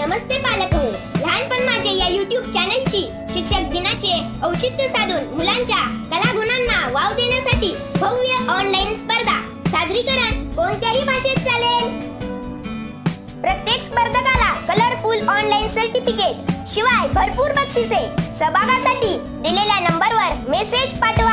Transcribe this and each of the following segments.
नमस्ते पालक हो. लहानपण माझे या YouTube चॅनलची शिक्षक दिनाचे औचित्य साधून मुलांच्या कलागुणांना वाव देण्यासाठी भव्य ऑनलाईन स्पर्धा. सादरीकरण कोणत्याही भाषेत चालेल. प्रत्येक स्पर्धकाला कलरफुल ऑनलाईन सर्टिफिकेट शिवाय भरपूर बक्षिसे. सहभागासाठी दिलेल्या नंबरवर मेसेज पाठवा.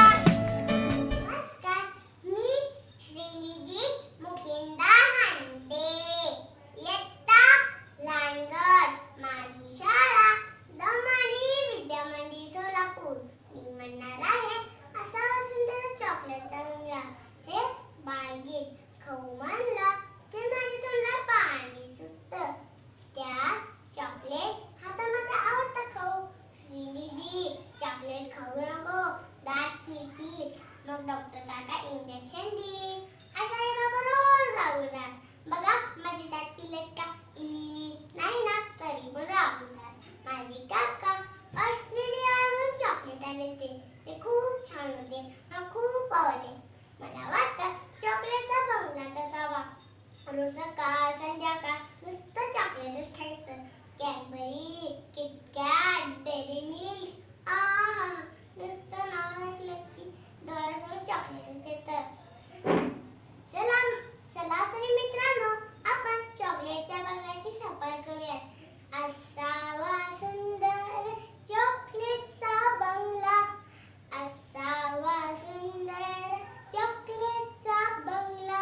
डॉक्टर काका इंजेक्शन दे असं आहे बाबा रोज राहून बघा माझी दात किल्लेत का नाही ना तरी पण राहून माझी काका ऑस्ट्रेलियावरून चॉकलेट आले ते खूप छान होते. मला खूप आवडले. मला वाटतं चॉकलेटचा बंगलाच असावा. रोज सकाळ संध्याकाळ नुसतं चॉकलेटच खायचं. कॅडबरी किटकॅट डेअरी मिल्क आहा नुसतं नाव ऐकलं की डोळ्यासमोर चॉकलेटच येतं. चला तरी मित्रांनो आपण चॉकलेटच्या बंगल्याची सफर करूया. असावा सुंदर चॉकलेटचा बंगला. असावा सुंदर चॉकलेटचा बंगला.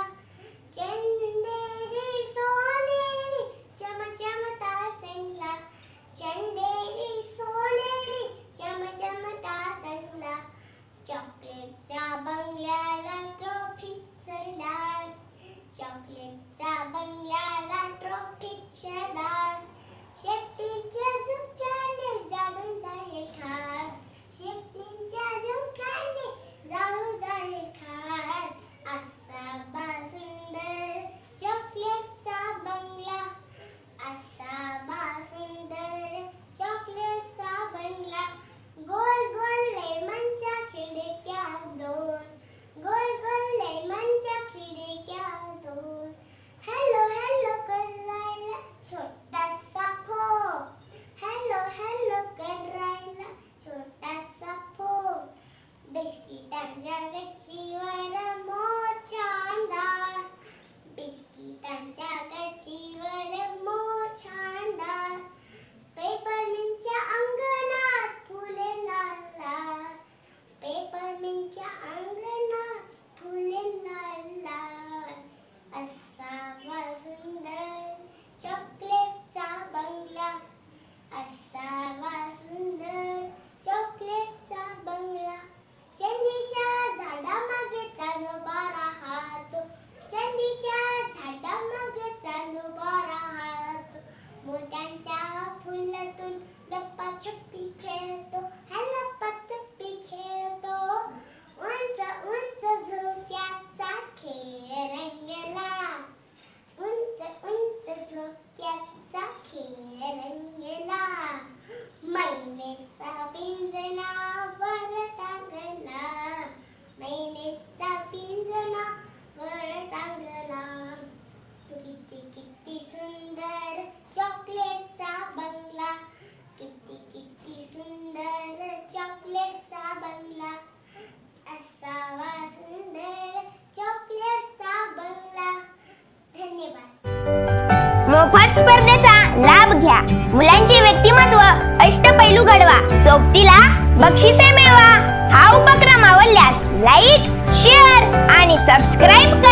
चंदेरी सोनेरी चमचमता चांगला. चंदेरी सोनेरी चमचमता चांगला. चॉकलेटच्या बंगल्याला ट्रॉफीचं डाग. चॉकलेटच्या बंगल्याला ट्रॉफीचं डाग. शेपटीच्या झुमक्याने जाळून जाईल खाक. शेपटीच्या झुमक्याने जाळून जाईल खाक. असावा सुंदर चॉकलेटचा बंगला. असावा सुंदर चॉकलेटचा बंगला. गोल गोल लेमनच्या खिडक्या दोन. गोल गोल लेमनच्या खिडक्या दोन. हॅलो हॅलो करायला छोटासा फोन. हॅलो हॅलो करायला छोटासा फोन. बिस्किटांच्या गच्चीवर मोठा अंधार. बिस्किटांच्या गच्चीवर मोठा अंधार. पेपरमिंटच्या अंगणात फुले लाल लाल. पेपरमिंटच्या अंगणात फुले लाल लाल. असावा सुंदर चॉकलेटचा बंगला. असावा सुंदर चॉकलेटचा बंगला. चंदीच्या झाडामागे चालूबा राहतो. चंदीच्या झाडामागे चालूबा राहतो. मोठ्यांच्या फुलातून लप्पाछप्पी खेळतो. हा लप्पाछप्पी खेळतो. उंच उंच झोक्याचा खेळ रंगला. उंच उंच झोक्याचा खेळ रंगला. मैनेचा पिंजरा वर टांगला. मैनेचा पिंजरा वर टांगला. किती किती सुंदर चॉकलेटचा बंगला. किती किती सुंदर चॉकलेटचा बंगला. असावा सुंदर चॉकलेटचा बंगला. धन्यवाद. मोफत स्पर्धेचा लाभ घ्या. मुलांचे व्यक्तिमत्व अष्टपैलू घडवा. सोबतीला बक्षिसे मिळवा. हा उपक्रम आवडल्यास लाईक, शेअर आणि सबस्क्राईब